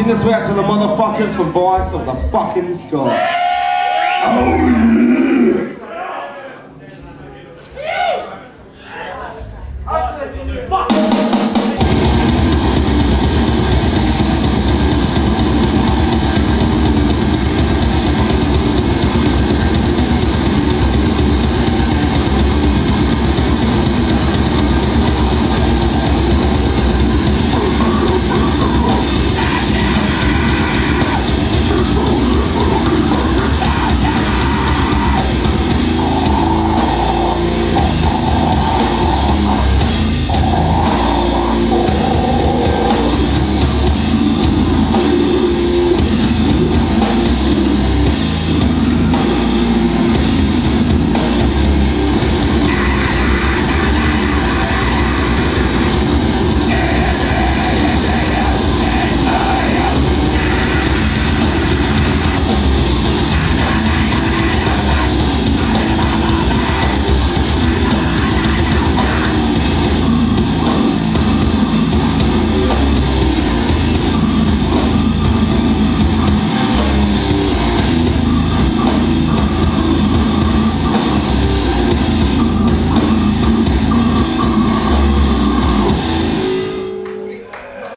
Sing this way out to the motherfuckers from Voice of the fucking Sky. Oh, yeah.